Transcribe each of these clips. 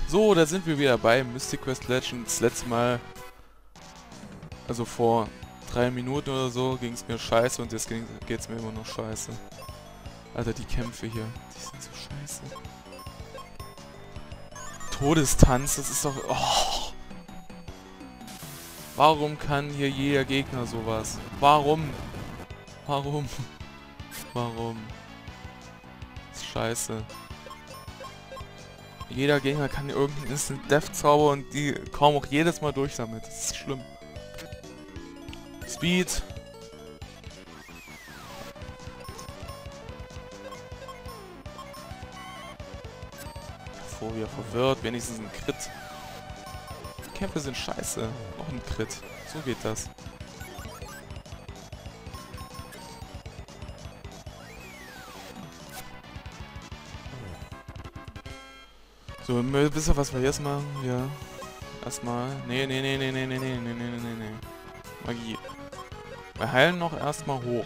So, da sind wir wieder bei Mystic Quest Legends. Letztes Mal, also vor 3 Minuten oder so, ging es mir scheiße und jetzt geht's mir immer noch scheiße. Alter, die Kämpfe hier, die sind so scheiße. Todestanz, das ist doch... Oh. Warum kann hier jeder Gegner sowas? Warum? Warum? Warum? Das ist scheiße. Jeder Gegner kann irgendeinen Instant Death Zauber und die kommen auch jedes Mal durch damit. Das ist schlimm. Speed. Vorher verwirrt, wenigstens ein Crit. Die Kämpfe sind scheiße. Noch ein Crit. So geht das. So, wisst ihr, was wir jetzt machen? Ja. Erstmal. Nee. Magie. Wir heilen noch erstmal hoch.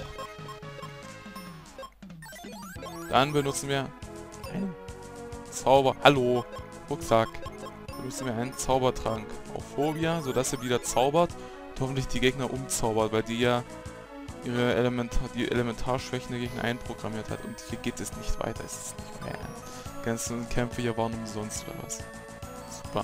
Dann benutzen wir einen Zauber. Hallo! Rucksack. Benutzen wir einen Zaubertrank auf Phobia, sodass sie wieder zaubert und hoffentlich die Gegner umzaubert, weil die ja ihre Elementarschwächen der Gegner einprogrammiert hat. Und hier geht es nicht weiter. Es ist nicht mehr ernst. Die ganzen Kämpfe hier waren umsonst oder was. Super.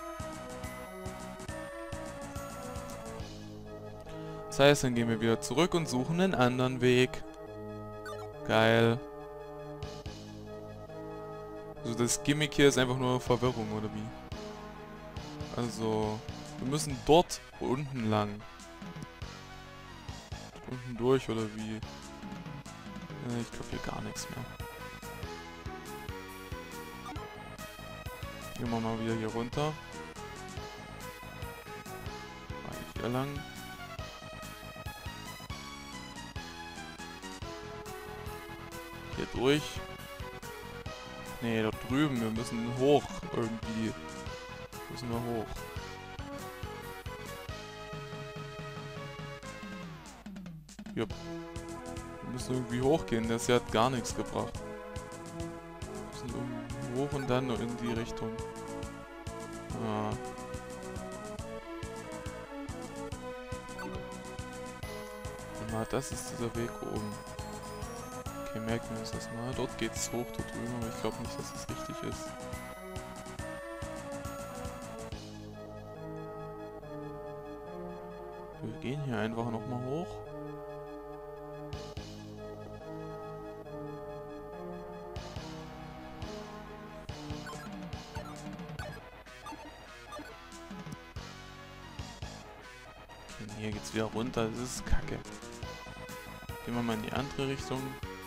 Das heißt, dann gehen wir wieder zurück und suchen einen anderen Weg. Geil. Also das Gimmick hier ist einfach nur Verwirrung, oder wie? Also, wir müssen dort unten lang. Unten durch, oder wie? Ich glaube hier gar nichts mehr. Gehen wir mal wieder hier runter. Hier lang. Hier durch. Nee, da drüben. Wir müssen hoch irgendwie. Müssen wir hoch. Jupp. Wir müssen irgendwie hochgehen. Das hier hat gar nichts gebracht. Wir müssen irgendwie hoch und dann in die Richtung. Ah. Na, das ist dieser Weg oben. Okay, merken wir uns das mal. Dort geht's hoch, dort drüben, aber ich glaube nicht, dass es richtig ist. Wir gehen hier einfach nochmal hoch. Okay, hier geht's wieder runter, das ist kacke. Gehen wir mal in die andere Richtung.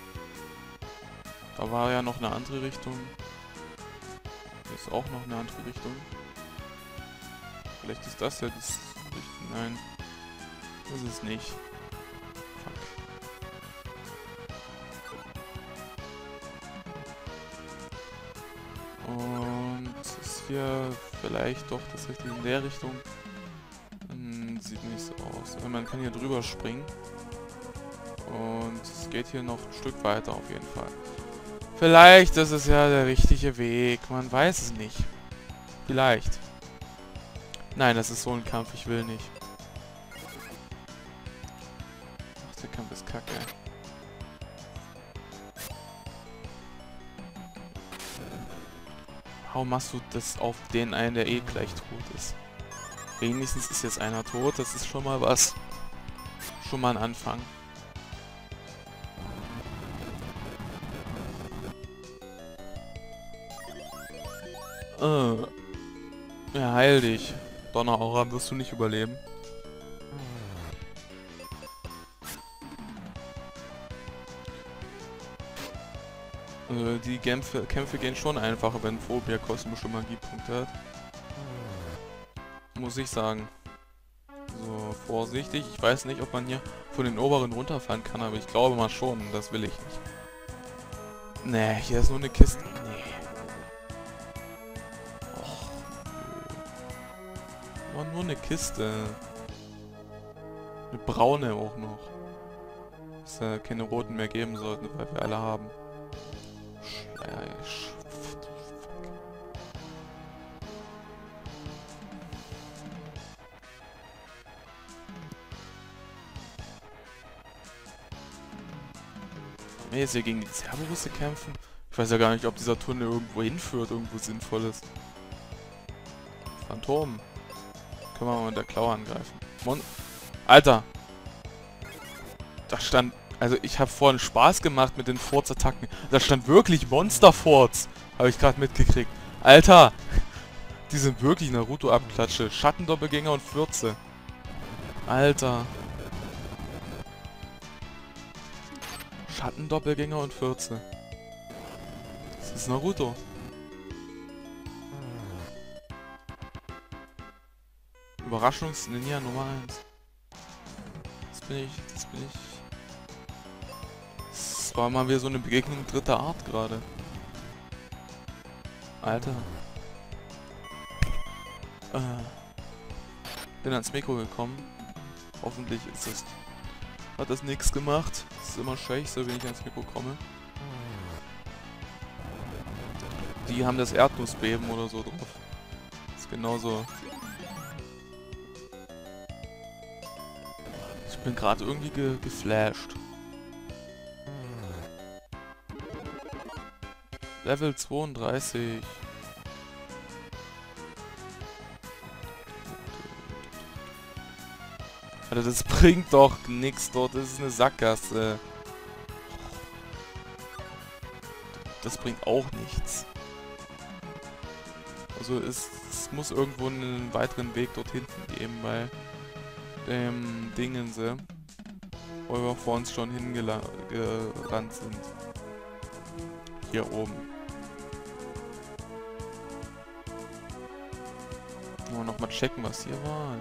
Da war ja noch eine andere Richtung. Hier ist auch noch eine andere Richtung. Vielleicht ist das ja das Richtung. Nein. Das ist es nicht. Fuck. Und ist hier vielleicht doch das Richtige in der Richtung? Sieht nicht so aus. Aber man kann hier drüber springen. Und es geht hier noch ein Stück weiter auf jeden Fall. Vielleicht ist es ja der richtige Weg. Man weiß es nicht. Vielleicht. Nein, das ist so ein Kampf. Ich will nicht. Ach, der Kampf ist kacke. Warum machst du das auf den einen, der eh gleich tot ist? Wenigstens ist jetzt einer tot. Das ist schon mal was. Schon mal ein Anfang. Ja, heil dich. Donneraura wirst du nicht überleben. Die Kämpfe gehen schon einfacher, wenn Phobia kosmische Magiepunkte hat. Muss ich sagen. So, vorsichtig. Ich weiß nicht, ob man hier von den oberen runterfahren kann, aber ich glaube mal schon. Das will ich nicht. Nee, hier ist nur eine Kiste. Nee. Och, nö. War nur eine Kiste. Eine braune auch noch. Dass es keine roten mehr geben sollten, weil wir alle haben. wir jetzt hier gegen die Cerberusse kämpfen? Ich weiß ja gar nicht, ob dieser Tunnel irgendwo hinführt, irgendwo sinnvoll ist. Phantom. Können wir mal mit der Klaue angreifen. Alter! Da stand... Also ich habe vorhin Spaß gemacht mit den Force-Attacken. Da stand wirklich Monster-Force. Habe ich gerade mitgekriegt. Alter! Die sind wirklich Naruto-Abklatsche. Schattendoppelgänger und Fürze. Alter. Schattendoppelgänger und Fürze. Das ist Naruto. Überraschungs-Ninja Nummer 1. Das bin ich. Das war mal wieder so eine Begegnung dritter Art gerade. Alter. Bin ans Mikro gekommen. Hoffentlich hat das nichts gemacht. Das ist immer scheiße, wenn ich ans Mikro komme. Die haben das Erdnussbeben oder so drauf. Das ist genauso. Ich bin gerade irgendwie geflasht. Level 32. Alter, das bringt doch nichts dort. Das ist eine Sackgasse. Das bringt auch nichts. Also es muss irgendwo einen weiteren Weg dort hinten geben, bei dem Dingense, wo wir vor uns schon hingerannt sind. Hier oben. Wollen wir nochmal checken, was hier war.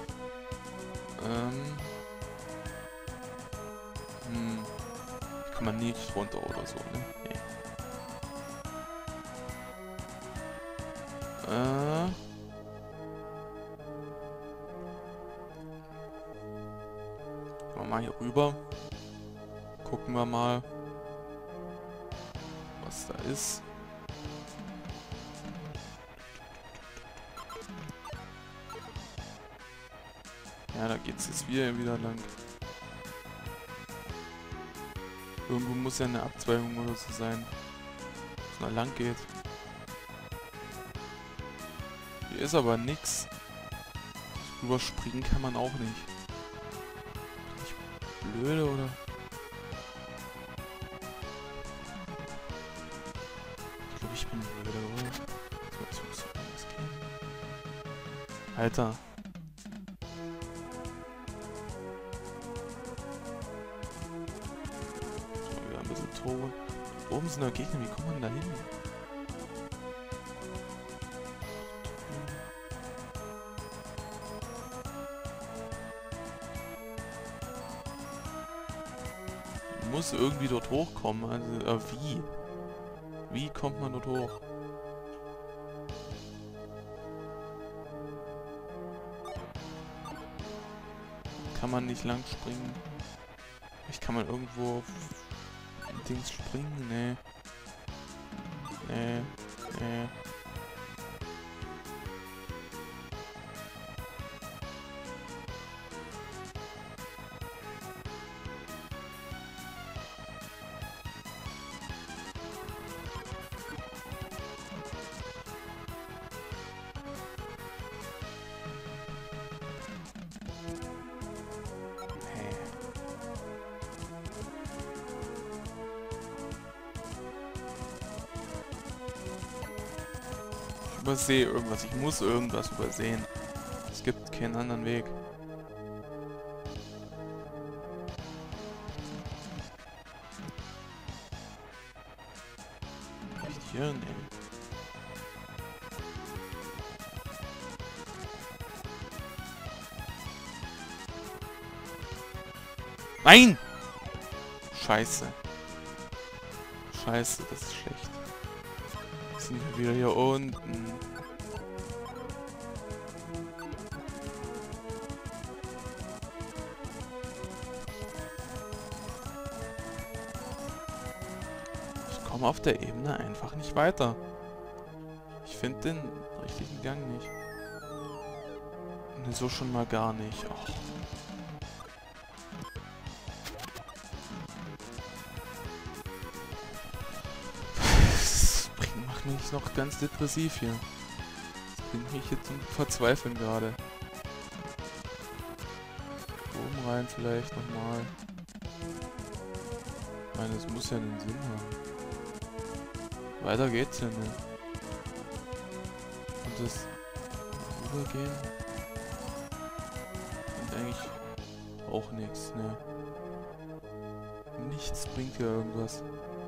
Hier kann man nicht runter oder so, ne? Nee. Gehen wir mal hier rüber. Gucken wir mal, was da ist. Ja, da geht's jetzt wieder lang. Irgendwo muss ja eine Abzweigung oder so sein, wo es mal lang geht. Hier ist aber nix. Überspringen kann man auch nicht. Bin ich blöde oder? Ich glaube, ich bin blöde, oder? So muss das gehen. Alter. Wieder ein bisschen Tore. Da oben sind noch Gegner, wie kommt man da hin? Muss irgendwie dort hochkommen, also wie? Wie kommt man dort hoch? Kann man nicht lang springen? Ich kann man irgendwo auf Dings springen? Nee. Nee. Ich übersehe irgendwas. Ich muss irgendwas übersehen. Es gibt keinen anderen Weg. Echt hier? Nee. Nein! Scheiße. Scheiße, das ist schlecht. Jetzt sind wir wieder hier unten. Ich komme auf der Ebene einfach nicht weiter. Ich finde den richtigen Gang nicht. Ne, so schon mal gar nicht. Och. macht mich noch ganz depressiv hier. Das bringt mich jetzt zum Verzweifeln gerade. Oben rein vielleicht nochmal. Ich meine, es muss ja einen Sinn haben. Weiter geht's ja nicht. Und das Rübergehen bringt eigentlich auch nichts, ne? Nichts bringt hier irgendwas.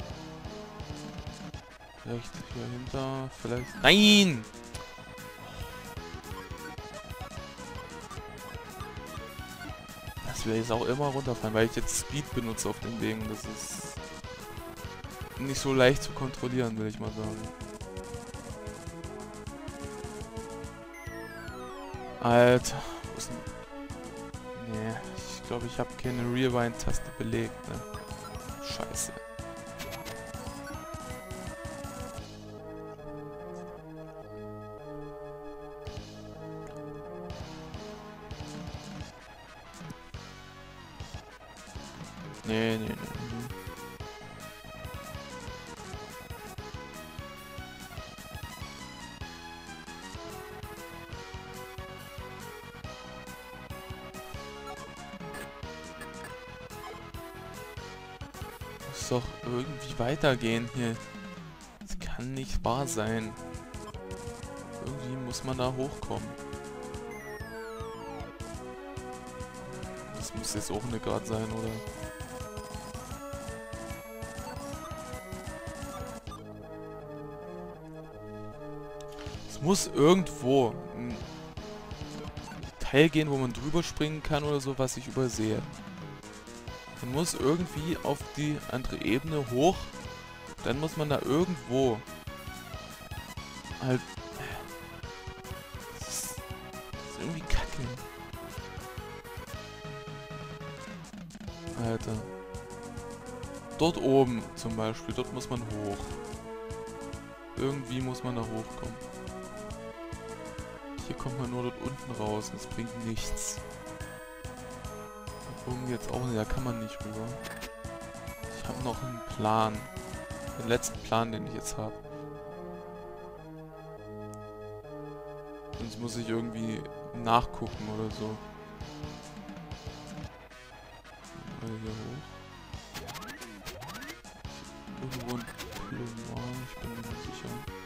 Vielleicht hier hinter, vielleicht... Nein! Das will jetzt auch immer runterfallen, weil ich jetzt Speed benutze auf dem Ding. Das ist nicht so leicht zu kontrollieren, will ich mal sagen. Alter, wo ist denn... Nee, ich glaube, ich habe keine Rewind-Taste belegt, ne? Scheiße. Nee. Muss doch irgendwie weitergehen hier. Das kann nicht wahr sein. Irgendwie muss man da hochkommen. Das muss jetzt auch eine Grad sein, oder? Es muss irgendwo ein Teil gehen, wo man drüber springen kann oder so, was ich übersehe. Man muss irgendwie auf die andere Ebene hoch. Dann muss man da irgendwo halt... Das ist irgendwie kacke. Alter. Dort oben zum Beispiel, dort muss man hoch. Irgendwie muss man da hochkommen. Hier kommt man nur dort unten raus und es bringt nichts. Da oben jetzt auch nicht, da kann man nicht rüber. Ich habe noch einen Plan. Den letzten Plan, den ich jetzt habe. Sonst muss ich irgendwie nachgucken oder so. Mal hier hoch. Irgendwo ein Pillar, ich bin mir nicht sicher.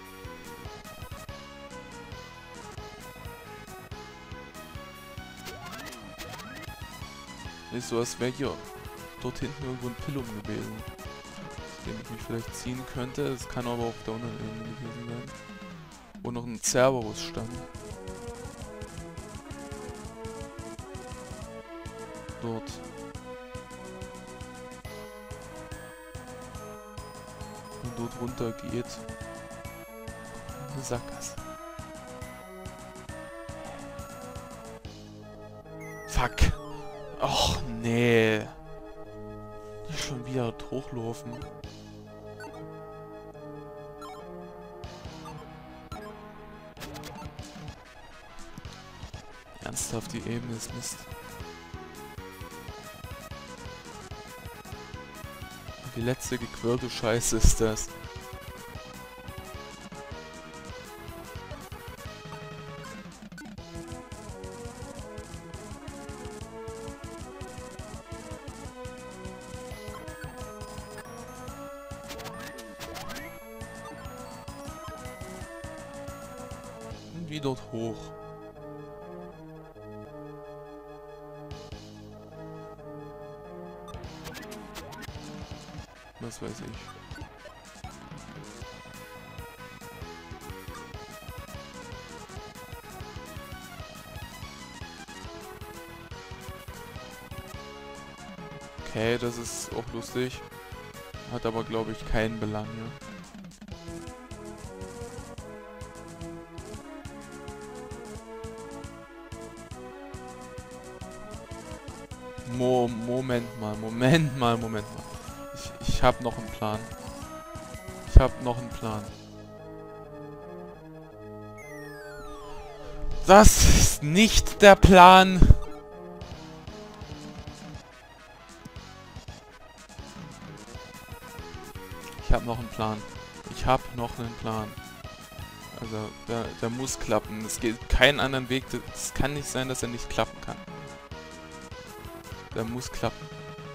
Ist so, als wäre hier dort hinten irgendwo ein Pillum gewesen, den ich mich vielleicht ziehen könnte. Das kann aber auf der unteren Ebene gewesen sein. Wo noch ein Cerberus stand. Dort. Und dort runter geht eine Sackgasse. Fuck. Och, nee. Nicht schon wieder hochlaufen. Ernsthaft, die Ebene ist Mist. Die letzte gequirlte Scheiße ist das. Irgendwie dort hoch. Was weiß ich. Okay, das ist auch lustig. Hat aber, glaube ich, keinen Belang, ne? Moment mal. Ich habe noch einen Plan. Das ist nicht der Plan. Ich habe noch einen Plan. Ich habe noch einen Plan. Also, der muss klappen. Es geht keinen anderen Weg. Es kann nicht sein, dass er nicht klappen kann. Der muss klappen.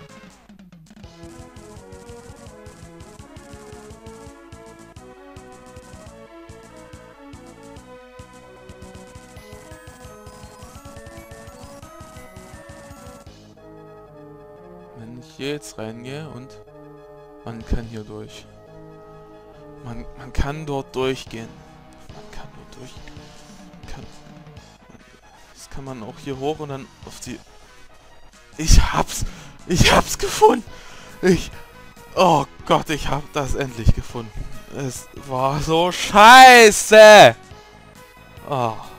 Wenn ich hier jetzt reingehe und man kann hier durch. Man kann dort durchgehen. Man kann dort durchgehen. Das kann man auch hier hoch und dann auf die... Ich hab's gefunden! Oh Gott, ich hab das endlich gefunden. Es war so scheiße! Oh.